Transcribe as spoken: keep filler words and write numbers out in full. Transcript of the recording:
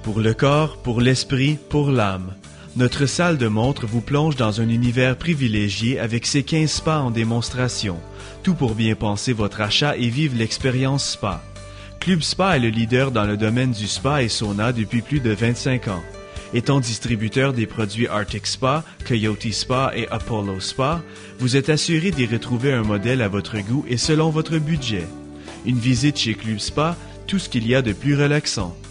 Pour le corps, pour l'esprit, pour l'âme. Notre salle de montre vous plonge dans un univers privilégié avec ses quinze spas en démonstration. Tout pour bien penser votre achat et vivre l'expérience spa. Club Spa est le leader dans le domaine du spa et sauna depuis plus de vingt-cinq ans. Étant distributeur des produits Arctic Spa, Coyote Spa et Apollo Spa, vous êtes assuré d'y retrouver un modèle à votre goût et selon votre budget. Une visite chez Club Spa, tout ce qu'il y a de plus relaxant.